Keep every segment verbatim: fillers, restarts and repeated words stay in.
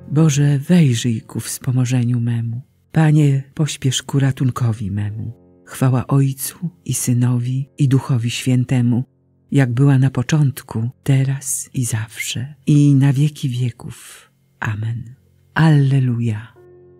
Boże, wejrzyj ku wspomożeniu memu. Panie, pośpiesz ku ratunkowi memu. Chwała Ojcu i Synowi i Duchowi Świętemu, jak była na początku, teraz i zawsze, i na wieki wieków. Amen. Alleluja.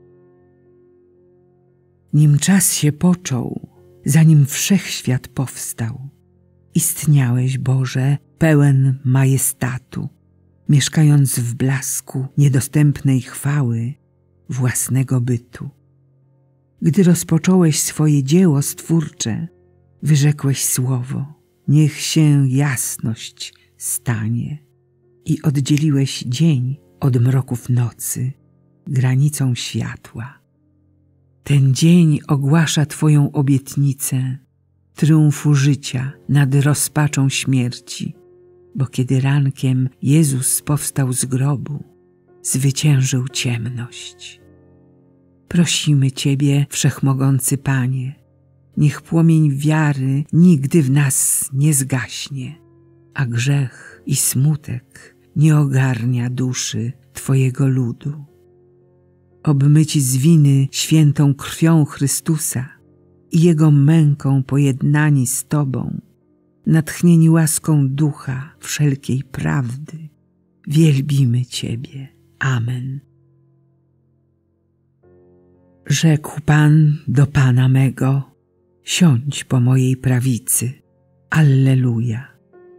Nim czas się począł, zanim wszechświat powstał, istniałeś, Boże, pełen majestatu, mieszkając w blasku niedostępnej chwały własnego bytu. Gdy rozpocząłeś swoje dzieło stwórcze, wyrzekłeś słowo, niech się jasność stanie, i oddzieliłeś dzień od mroków nocy, granicą światła. Ten dzień ogłasza Twoją obietnicę triumfu życia nad rozpaczą śmierci, bo kiedy rankiem Jezus powstał z grobu, zwyciężył ciemność. Prosimy Ciebie, Wszechmogący Panie, niech płomień wiary nigdy w nas nie zgaśnie, a grzech i smutek nie ogarnia duszy Twojego ludu. Obmyci z winy świętą krwią Chrystusa i Jego męką pojednani z Tobą, natchnieni łaską Ducha wszelkiej prawdy, wielbimy Ciebie. Amen. Rzekł Pan do Pana mego, siądź po mojej prawicy. Alleluja.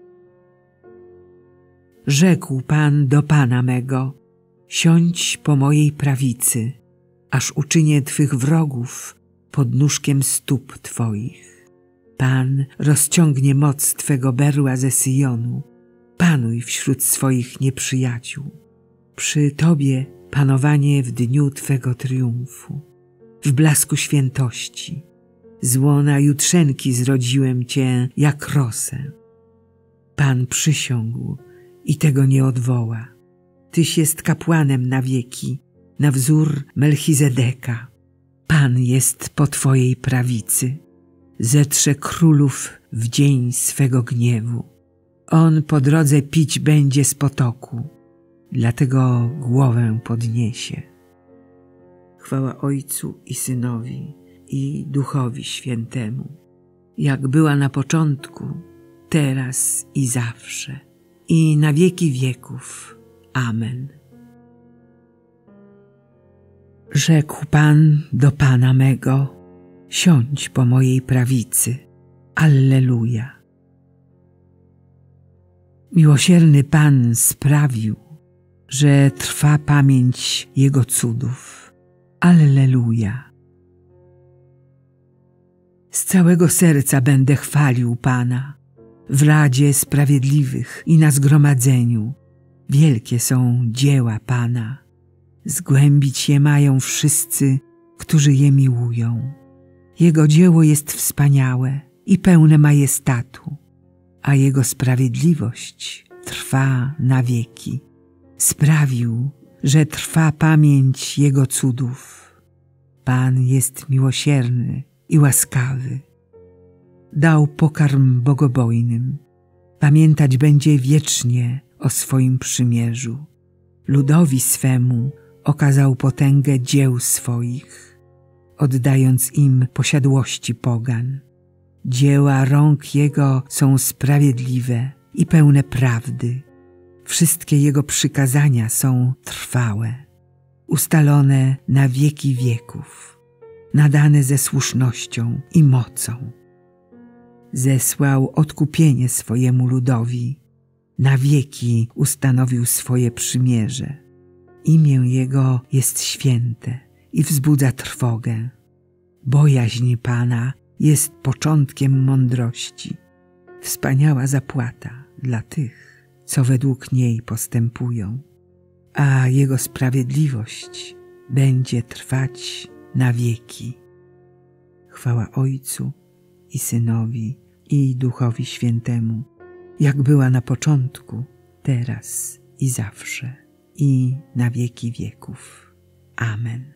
Rzekł Pan do Pana mego, siądź po mojej prawicy, aż uczynię Twych wrogów podnóżkiem stóp Twoich. Pan rozciągnie moc Twego berła ze Syjonu, panuj wśród swoich nieprzyjaciół. Przy Tobie panowanie w dniu Twego triumfu, w blasku świętości. Z łona jutrzenki zrodziłem Cię jak rosę. Pan przysiągł i tego nie odwoła. Tyś jest kapłanem na wieki, na wzór Melchizedeka. Pan jest po Twojej prawicy. Zetrze królów w dzień swego gniewu. On po drodze pić będzie z potoku, dlatego głowę podniesie. Chwała Ojcu i Synowi i Duchowi Świętemu, jak była na początku, teraz i zawsze, i na wieki wieków. Amen. Rzekł Pan do Pana mego, siądź po mojej prawicy. Alleluja. Miłosierny Pan sprawił, że trwa pamięć Jego cudów. Alleluja. Z całego serca będę chwalił Pana, w radzie sprawiedliwych i na zgromadzeniu. Wielkie są dzieła Pana, zgłębić je mają wszyscy, którzy je miłują. Jego dzieło jest wspaniałe i pełne majestatu, a Jego sprawiedliwość trwa na wieki. Sprawił, że trwa pamięć Jego cudów. Pan jest miłosierny i łaskawy. Dał pokarm bogobojnym. Pamiętać będzie wiecznie o swoim przymierzu. Ludowi swemu okazał potęgę dzieł swoich, oddając im posiadłości pogan. Dzieła rąk Jego są sprawiedliwe i pełne prawdy. Wszystkie Jego przykazania są trwałe, ustalone na wieki wieków, nadane ze słusznością i mocą. Zesłał odkupienie swojemu ludowi, na wieki ustanowił swoje przymierze. Imię Jego jest święte i wzbudza trwogę. Bojaźń Pana jest początkiem mądrości. Wspaniała zapłata dla tych, co według niej postępują, a Jego sprawiedliwość będzie trwać na wieki. Chwała Ojcu i Synowi i Duchowi Świętemu, jak była na początku, teraz i zawsze, i na wieki wieków. Amen.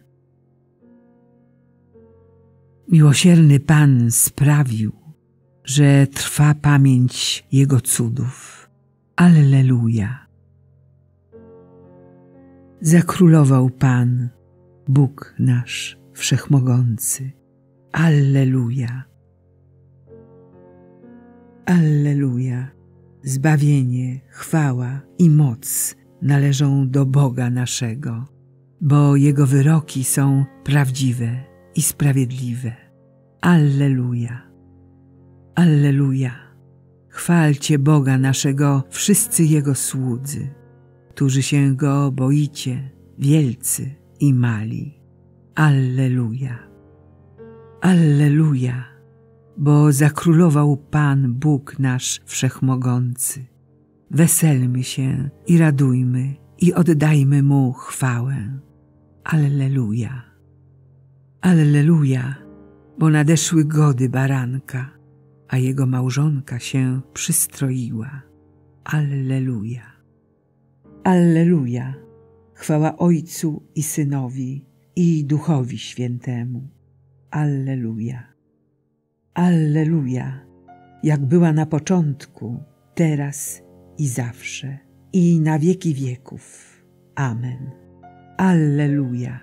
Miłosierny Pan sprawił, że trwa pamięć Jego cudów. Alleluja. Zakrólował Pan, Bóg nasz wszechmogący. Alleluja. Alleluja. Zbawienie, chwała i moc należą do Boga naszego, bo Jego wyroki są prawdziwe i sprawiedliwe. Alleluja. Alleluja. Chwalcie Boga naszego wszyscy Jego słudzy, którzy się Go boicie, wielcy i mali. Alleluja. Alleluja, bo zakrólował Pan Bóg nasz wszechmogący. Weselmy się i radujmy i oddajmy Mu chwałę. Alleluja. Alleluja, bo nadeszły gody baranka, a jego małżonka się przystroiła. Alleluja. Alleluja. Chwała Ojcu i Synowi i Duchowi Świętemu. Alleluja. Alleluja. Jak była na początku, teraz i zawsze, i na wieki wieków. Amen. Alleluja.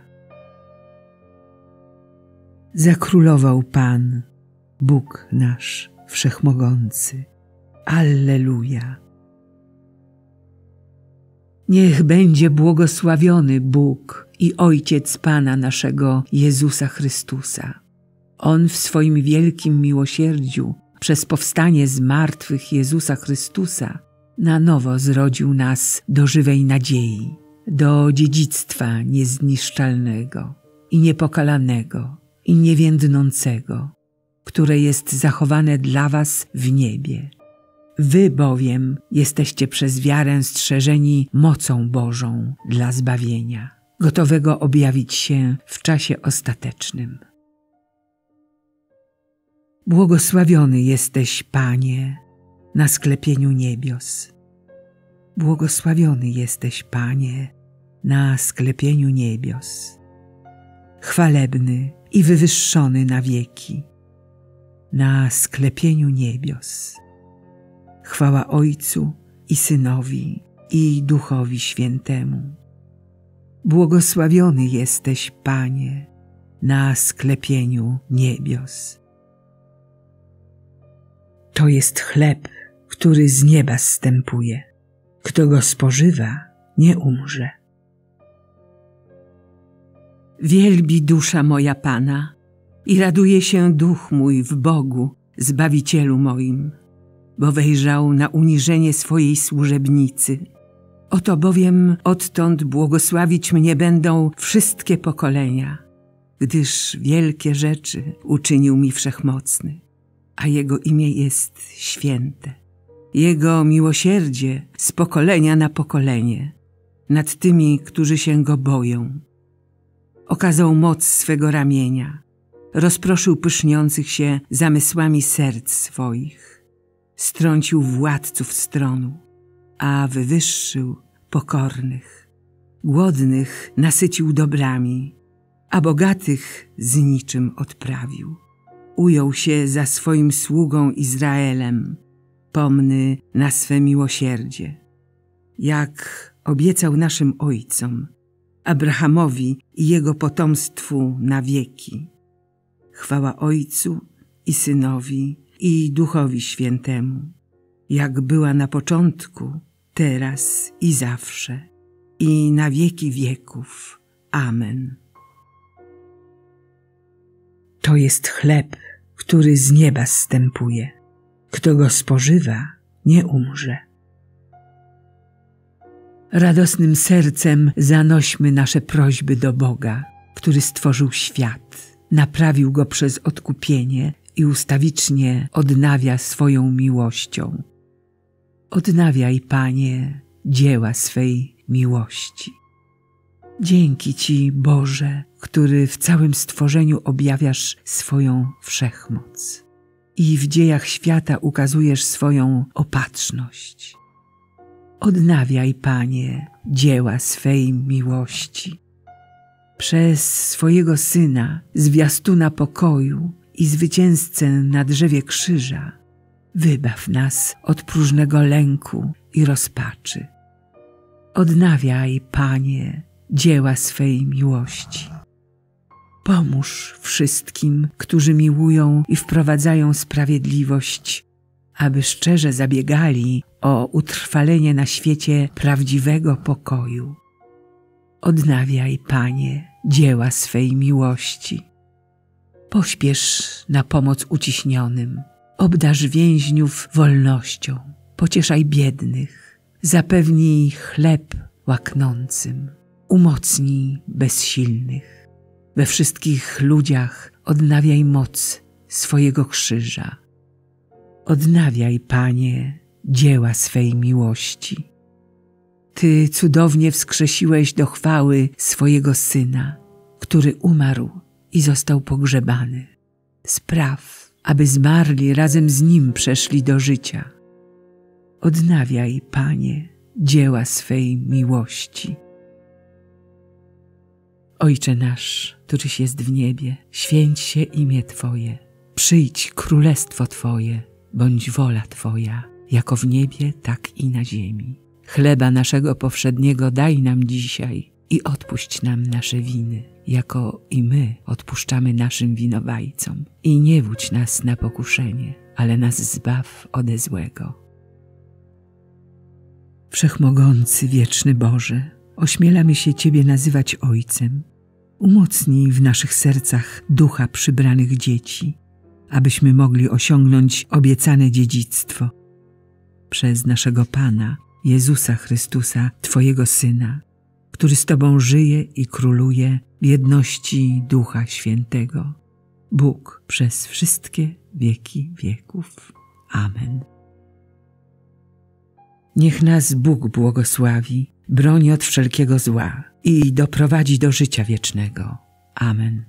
Zakrólował Pan, Bóg nasz wszechmogący. Alleluja. Niech będzie błogosławiony Bóg i Ojciec Pana naszego Jezusa Chrystusa. On w swoim wielkim miłosierdziu przez powstanie z martwych Jezusa Chrystusa na nowo zrodził nas do żywej nadziei, do dziedzictwa niezniszczalnego i niepokalanego i niewiędnącego, które jest zachowane dla was w niebie. Wy bowiem jesteście przez wiarę strzeżeni mocą Bożą dla zbawienia, gotowego objawić się w czasie ostatecznym. Błogosławiony jesteś, Panie, na sklepieniu niebios. Błogosławiony jesteś, Panie, na sklepieniu niebios. Chwalebny i wywyższony na wieki, na sklepieniu niebios. Chwała Ojcu i Synowi i Duchowi Świętemu. Błogosławiony jesteś, Panie, na sklepieniu niebios. To jest chleb, który z nieba zstępuje. Kto go spożywa, nie umrze. Wielbi dusza moja Pana i raduje się duch mój w Bogu, Zbawicielu moim, bo wejrzał na uniżenie swojej służebnicy. Oto bowiem odtąd błogosławić mnie będą wszystkie pokolenia, gdyż wielkie rzeczy uczynił mi Wszechmocny, a Jego imię jest święte. Jego miłosierdzie z pokolenia na pokolenie nad tymi, którzy się Go boją. Okazał moc swego ramienia, rozproszył pyszniących się zamysłami serc swoich, strącił władców stronu, a wywyższył pokornych. Głodnych nasycił dobrami, a bogatych z niczym odprawił. Ujął się za swoim sługą Izraelem, pomny na swe miłosierdzie, jak obiecał naszym ojcom, Abrahamowi i jego potomstwu na wieki. Chwała Ojcu i Synowi i Duchowi Świętemu, jak była na początku, teraz i zawsze, i na wieki wieków. Amen. To jest chleb, który z nieba zstępuje. Kto go spożywa, nie umrze. Radosnym sercem zanośmy nasze prośby do Boga, który stworzył świat, naprawił go przez odkupienie i ustawicznie odnawia swoją miłością. Odnawiaj, Panie, dzieła swej miłości. Dzięki Ci, Boże, który w całym stworzeniu objawiasz swoją wszechmoc i w dziejach świata ukazujesz swoją opatrzność. Odnawiaj, Panie, dzieła swej miłości. Przez swojego Syna, zwiastuna pokoju i zwycięzcę na drzewie krzyża, wybaw nas od próżnego lęku i rozpaczy. Odnawiaj, Panie, dzieła swej miłości. Pomóż wszystkim, którzy miłują i wprowadzają sprawiedliwość, aby szczerze zabiegali o utrwalenie na świecie prawdziwego pokoju. Odnawiaj, Panie, dzieła swej miłości. Pośpiesz na pomoc uciśnionym, obdarz więźniów wolnością, pocieszaj biednych, zapewnij chleb łaknącym, umocnij bezsilnych. We wszystkich ludziach odnawiaj moc swojego krzyża. Odnawiaj, Panie, dzieła swej miłości. Ty cudownie wskrzesiłeś do chwały swojego Syna, który umarł i został pogrzebany. Spraw, aby zmarli razem z Nim przeszli do życia. Odnawiaj, Panie, dzieła swej miłości. Ojcze nasz, któryś jest w niebie, święć się imię Twoje. Przyjdź królestwo Twoje, bądź wola Twoja, jako w niebie, tak i na ziemi. Chleba naszego powszedniego daj nam dzisiaj i odpuść nam nasze winy, jako i my odpuszczamy naszym winowajcom. I nie wódź nas na pokuszenie, ale nas zbaw ode złego. Wszechmogący, wieczny Boże, ośmielamy się Ciebie nazywać Ojcem. Umocnij w naszych sercach ducha przybranych dzieci, abyśmy mogli osiągnąć obiecane dziedzictwo. Przez naszego Pana, Jezusa Chrystusa, Twojego Syna, który z Tobą żyje i króluje w jedności Ducha Świętego, Bóg przez wszystkie wieki wieków. Amen. Niech nas Bóg błogosławi, broni od wszelkiego zła i doprowadzi do życia wiecznego. Amen.